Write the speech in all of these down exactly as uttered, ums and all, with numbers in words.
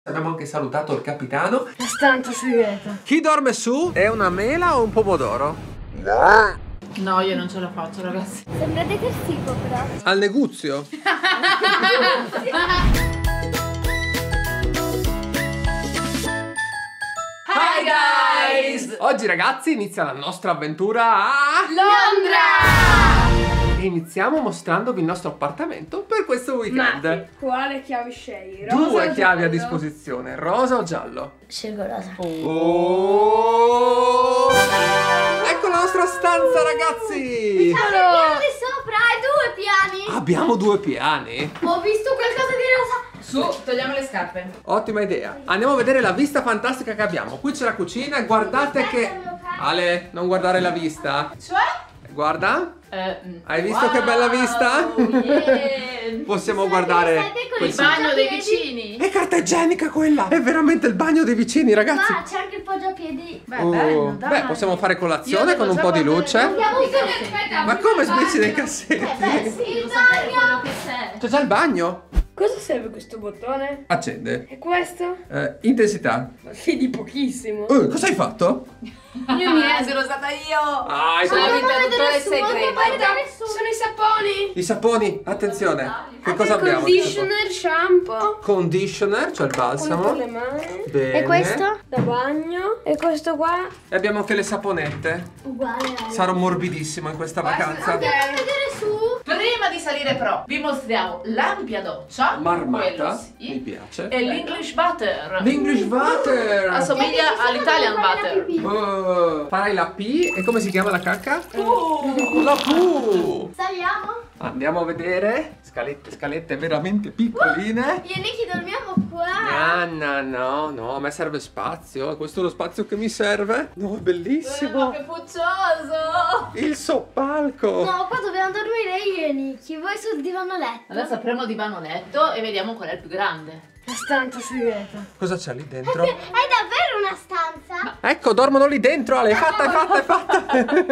Abbiamo anche salutato il capitano. La stanza segreta. Chi dorme su? È una mela o un pomodoro? No, io non ce la faccio, ragazzi. Sembra detersivo però. Al negozio? Hi guys! Oggi ragazzi inizia la nostra avventura a Londra! E iniziamo mostrandovi il nostro appartamento per questo weekend. Ma quale chiave scegli? Rosa Due o chiavi a giallo? disposizione, rosa o giallo? Scelgo rosa. Oh! Ecco la nostra stanza ragazzi! Allora, sopra hai due piani. Abbiamo due piani? Ho visto qualcosa di rosa. Su, togliamo le scarpe. Ottima idea. Andiamo a vedere la vista fantastica che abbiamo. Qui c'è la cucina e guardate che... Ale, non guardare la vista. Cioè? Guarda. Eh, Hai visto wow, che bella vista? Yeah. Possiamo guardare quel Il bagno dei vicini. È carta igienica quella! È veramente il bagno dei vicini, ragazzi! Ma c'è anche il poggiapiedi. Beh, Oh, bello, dai. beh, possiamo fare colazione Io con un devo po' già di luce. guardare- Andiamo Nei solo cassetti. aspetta. Ma come smetti nei cassetti? Eh beh, sì, il Devo sapere bagno. quello che c'è. C'è già il bagno? Cosa serve questo bottone? Accende. E questo? Eh, intensità. Ma sì, di pochissimo. Oh, cosa hai fatto? Io mi sono stata io. Ah, hai Sono fatto- l'interruttore segreto. Sono i saponi. I saponi, attenzione. Che cosa Anche abbiamo? conditioner, shampoo. Conditioner, cioè il Uno balsamo. per le mani. Bene. E questo? Da bagno. E questo qua? E abbiamo anche le saponette. Uguale. Sarò morbidissimo in questa vacanza. Andiamo a vedere su. Prima di salire però vi mostriamo l'ampia doccia. Marmata, quello mi sì. piace. E l'English butter. L'English butter. Assomiglia all'Italian butter. Oh, farai la P e come si chiama la cacca? La Q. Saliamo? Andiamo a vedere. Scalette, scalette veramente piccoline. Io e Nicky dormiamo qua. No, no, no, no, a me serve spazio. Questo è lo spazio che mi serve. No, è Ma bellissimo. che puccioso. Il soppalco. No, qua dobbiamo dormire io e Nicky. Voi sul divano letto. Adesso apriamo il divano letto e vediamo qual è il più grande. La stanza segreta. Cosa c'è lì dentro? È davvero una stanza? Ecco, dormono lì dentro, Ale. È fatta, è fatta, è fatta.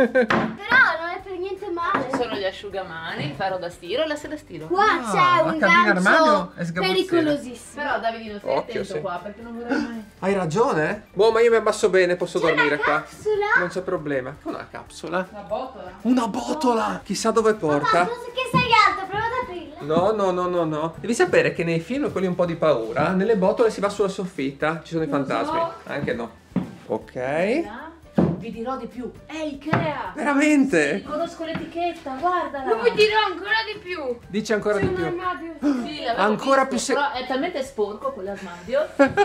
Però non è per niente Ci male. sono gli asciugamani, il ferro da stiro e la seda stiro. Qua Ah, c'è la un cabina armadio gancio è sgabuzzina. pericolosissimo. Però Davidino stai Occhio, attento sì. qua perché non vorrei mai. Hai ragione? Boh, ma io mi abbasso bene, posso dormire una qua. capsula? Non c'è problema. Una capsula? Una botola. Una botola! Chissà dove porta. Papà, che sei alto, prova ad aprirla. No, no, no, no, no. Devi sapere che nei film, quelli un po' di paura, nelle botole si va sulla soffitta. Ci sono i fantasmi. so. Anche no. Ok. Là, vi dirò di più. È Ikea. Veramente? Conosco l'etichetta, guardala. Non vi dirò ancora di più. Dici ancora di C'è un più. armadio. Sì, l'avevo Ancora visto, più se- però è talmente sporco quell'armadio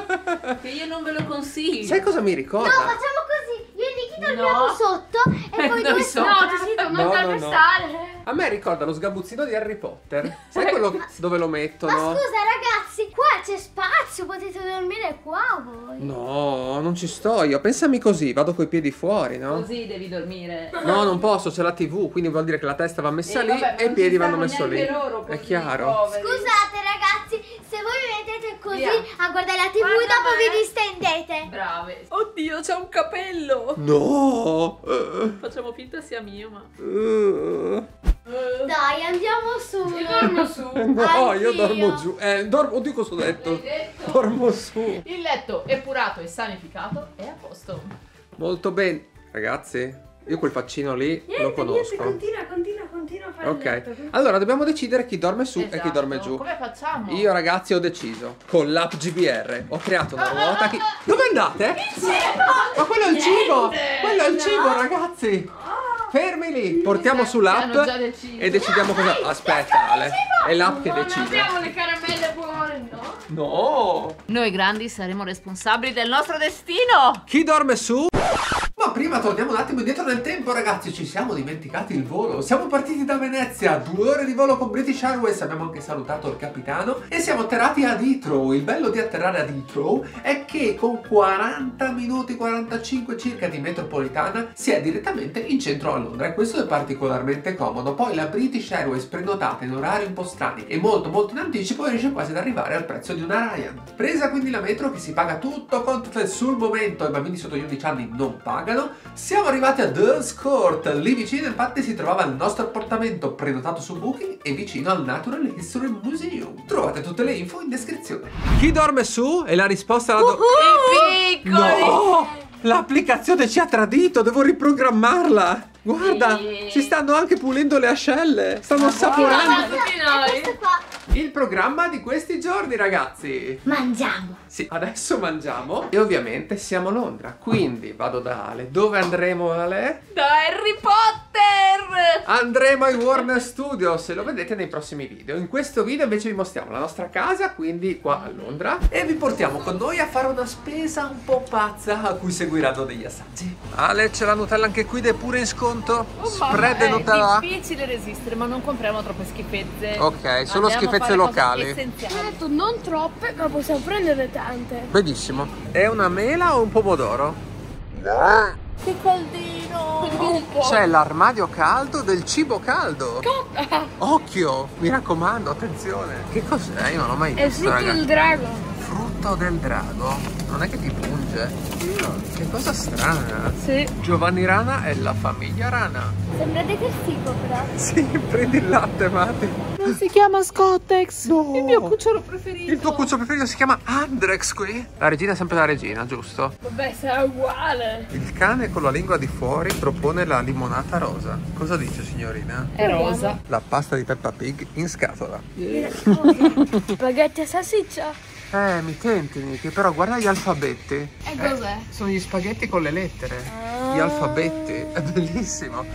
che io non ve lo consiglio. Sai cosa mi No, ricorda? facciamo così. Io e Nicky dormiamo No. sotto e poi Noi due sopra. No, ti si devono No, no, no. calpestare. A me ricorda lo sgabuzzino di Harry Potter. Sai quello dove lo Ma mettono? scusa ragazzi, qua c'è spazio, potete dormire qua voi. No, non ci sto io. Pensami così, vado coi piedi fuori, no? Così devi dormire. No, non posso, c'è la tivù, quindi vuol dire che la testa va messa Eh, lì vabbè, e i non piedi ci vanno stanno messo lì. neanche loro È così, chiaro. poveri. Scusate ragazzi, se voi vi mettete così Via. a guardare la tivù Guarda dopo me. vi distendete. Brave. Oddio, c'è un capello. No! Eh, Facciamo finta sia mio, ma. eh. Dai, andiamo su. Io dormo su. No, io Anch'io. dormo giù. Eh, dormo, oddio cosa ho detto. L'hai detto? Dormo su. Il letto epurato e sanificato è a posto. Molto bene. Ragazzi, io quel faccino lì lo conosco. continua, continua, continua a fare il Ok, letto. allora dobbiamo decidere chi dorme su e chi Esatto. dorme giù. Come facciamo? Io ragazzi ho deciso, con l'app G B R ho creato una ruota che... Dove andate? Il cibo! Ma quello è il cibo! Niente! Quello è il No! cibo ragazzi! Fermi lì! Portiamo Hanno sull'app già deciso. e decidiamo cosa... Aspetta Ale, è l'app che decide. le caramelle buone, no? No! Noi grandi saremo responsabili del nostro destino. Chi dorme su? Ma prima torniamo un attimo indietro nel tempo ragazzi, ci siamo dimenticati il volo. Siamo partiti da Venezia, due ore di volo con British Airways, abbiamo anche salutato il capitano e siamo atterrati ad Heathrow. Il bello di atterrare ad Heathrow è che con quaranta minuti, quarantacinque circa di metropolitana si è direttamente in centro a Londra e questo è particolarmente comodo. Poi la British Airways prenotata in orari un po' strani e molto molto in anticipo riesce quasi ad arrivare al prezzo di una Ryanair. Presa quindi la metro che si paga tutto contro sul momento, i bambini sotto gli undici anni non pagano. Siamo arrivati ad Earl's Court. Lì vicino infatti si trovava il nostro appartamento prenotato su Booking e vicino al Natural History Museum. Trovate tutte le info in descrizione. Chi dorme su? E la risposta alla do... I piccoli! No! L'applicazione ci ha tradito, devo riprogrammarla. Guarda, Sì. si stanno anche pulendo le ascelle. Stanno assaporando. Tutti noi. Questo qua. Il programma di questi giorni, ragazzi. Mangiamo. Sì, adesso mangiamo e ovviamente siamo a Londra. Quindi vado da Ale. Dove andremo, Ale? Da Harry Potter! Andremo ai Warner Studios e lo vedete nei prossimi video. In questo video invece vi mostriamo la nostra casa, quindi qua a Londra, e vi portiamo con noi a fare una spesa un po' pazza a cui seguiranno degli assaggi. Ale, c'è la Nutella anche qui, è pure in sconto. Spread e Nutella. È difficile resistere, ma non compriamo troppe schifezze. Ok, solo Andiamo a schifezze fare cose locali. essenziali. Certo, non troppe, ma possiamo prendere tante. Benissimo. È una mela o un pomodoro? Che caldino! Un po'. C'è l'armadio caldo del cibo caldo. Occhio, mi raccomando, attenzione. Che cos'è? Io non l'ho mai È il visto, frutto ragazzi. del drago. Frutto del drago? Non è che ti punge? Che cosa strana. Sì. Giovanni Rana e la famiglia Rana. Sembra detersivo però. Sì, prendi il latte, Mati. Non si chiama Scottex. No. Il mio cucciolo preferito. Il tuo cuccio preferito si chiama Andrex qui? La regina è sempre la regina, giusto? Vabbè, sarà uguale. Il cane con la lingua di fuori propone la limonata rosa. Cosa dice, signorina? È rosa. La pasta di Peppa Pig in scatola. Spaghetti a salsiccia. Eh, mi tenti, Niki, però guarda gli alfabetti. E cos'è? Sono gli spaghetti con le lettere. Gli alfabetti. È bellissimo.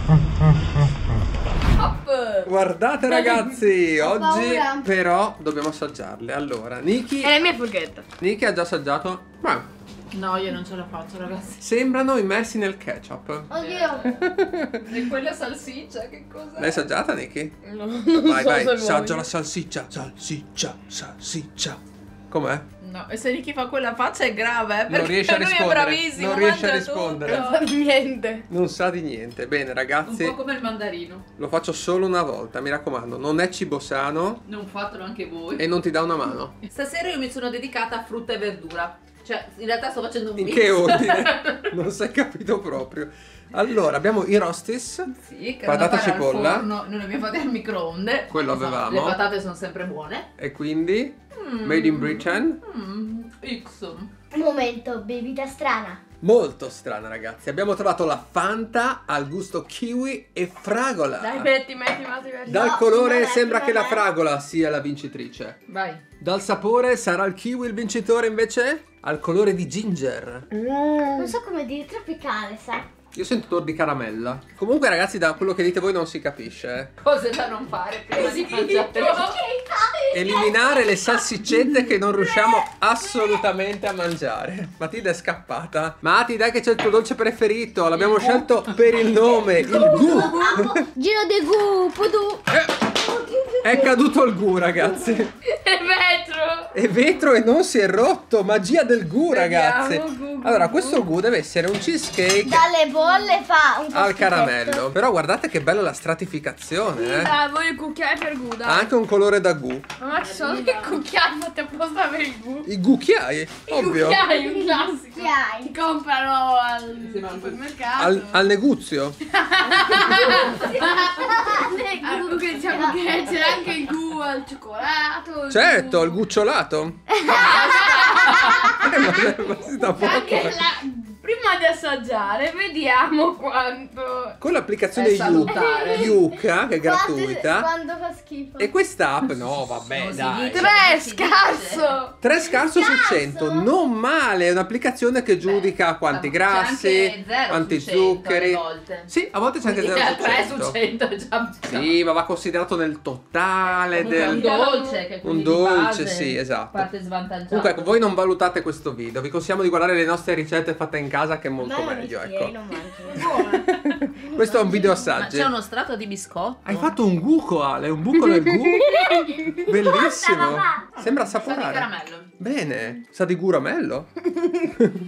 Up. Guardate ragazzi, Ho oggi paura. però dobbiamo assaggiarle. Allora, Niki, È la mia forchetta. Niki ha già assaggiato. Ma No, io non ce la faccio, ragazzi. sembrano immersi nel ketchup. Oddio. E quella salsiccia, che cos'è? L'hai assaggiata, Niki? No, non Vai, so vai, se assaggia voglio. la salsiccia. Salsiccia, salsiccia. Com'è? No, e se Nicky fa quella faccia è grave, eh, perché Non riesce a lui rispondere. è bravissimo. Non riesce a mangia rispondere. tutto. Non fa niente. Non sa di niente. Bene, Un ragazzi, po' come il mandarino. lo faccio solo una volta, mi raccomando. Non è cibo sano Non fatelo anche voi. e non ti dà una mano. Stasera io mi sono dedicata a frutta e verdura. Cioè, in realtà sto facendo un In mix. che ordine? Non sei capito proprio. Allora, abbiamo i rostis. Sì, che Patata da fare al cipolla. forno, noi le abbiamo fatte al microonde. Quello Insomma, avevamo. Le patate sono sempre buone. E quindi, Mm. made in Britain. Mm, X. Un momento, bevita strana. Molto strana, ragazzi. Abbiamo trovato la Fanta al gusto kiwi e fragola. Dai, metti, metti, metti, metti. Dal No, colore non è, sembra non che la è. fragola sia la vincitrice. Vai. Dal sapore sarà il kiwi il vincitore invece? Al colore di ginger. Non so come dire, tropicale, sa. Io sento odore di caramella. Comunque ragazzi, da quello che dite voi non si capisce, eh. Cose da non fare prima di mangiare. Eliminare le salsiccette che non riusciamo assolutamente a mangiare. Matilda è scappata. Mati, dai che c'è il tuo dolce preferito. L'abbiamo scelto per il nome, il gu. Giro de gu, pudu. È caduto il gu, ragazzi. È vetro. È vetro e non si è rotto. Magia del gu, ragazzi. Vediamo, gu, gu, Allora, gu. questo gu deve essere un cheesecake Dalle bolle fa un po' al schifetto. caramello. Però guardate che bella la stratificazione, eh. Ah, voglio il cucchiaio per gu, Ha dai. anche un colore da gu. Ma ci sono dei cucchiai fatti apposta per il gu. I gucchiai, ovvio. Cucchiai, un classico. Li comprano al supermercato. Al, al negozio. Ah, comunque diciamo che c'è anche il gu al cioccolato. il Certo, gu- il gucciolato. Eh, ma, ma si dà poco. Anche la... Prima di assaggiare, vediamo quanto. Con l'applicazione È salutare. Yuka, che è Quanto, gratuita. quanto fa schifo. E quest'app, no, vabbè, Non si dai. dice. Tre, si scarso. tre scarso su Scarso. cento, non male. È un'applicazione che giudica quanti C'è grassi, anche zero quanti su cento zuccheri. alle volte. Sì, a volte c'è anche Quindi zero su tre su cento. cento è già Sì, ma va considerato nel totale Comunque è un del... dolce che Un quindi di dolce, base sì, esatto. parte svantaggiato. Comunque, ecco, voi non valutate questo video, vi consigliamo di guardare le nostre ricette fatte in casa che è molto Ma meglio, non ecco. non mangio. Questo è un video Ma assaggi. c'è uno strato di biscotto. Hai fatto un buco, Ale, un buco nel gu? Bellissimo. Sembra Sa di assaporare. caramello. Bene, sa di guramello.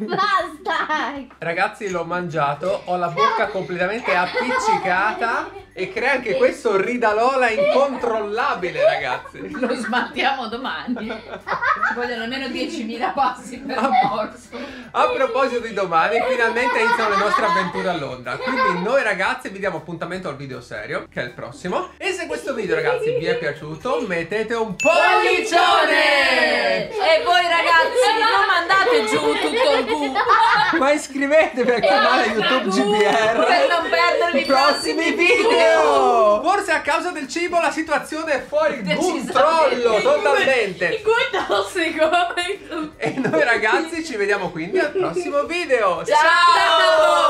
Basta. Ragazzi, l'ho mangiato, ho la bocca completamente appiccicata. E crea anche questo ridalola incontrollabile, ragazzi. Lo smaltiamo domani. Ci vogliono almeno diecimila passi per Ah. morso. A proposito di domani, finalmente iniziano le nostre avventure a Londra. Quindi noi ragazzi vi diamo appuntamento al video serio, che è il prossimo. E se questo video ragazzi vi è piaciuto, mettete un pollicione! E voi ragazzi non mandate giù tutto il Q Ma iscrivetevi al canale YouTube G B R per non perdervi i prossimi video! Forse a causa del cibo la situazione è fuori controllo totalmente. Il Q è tossico. E noi ragazzi ci vediamo quindi al prossimo video. Ciao!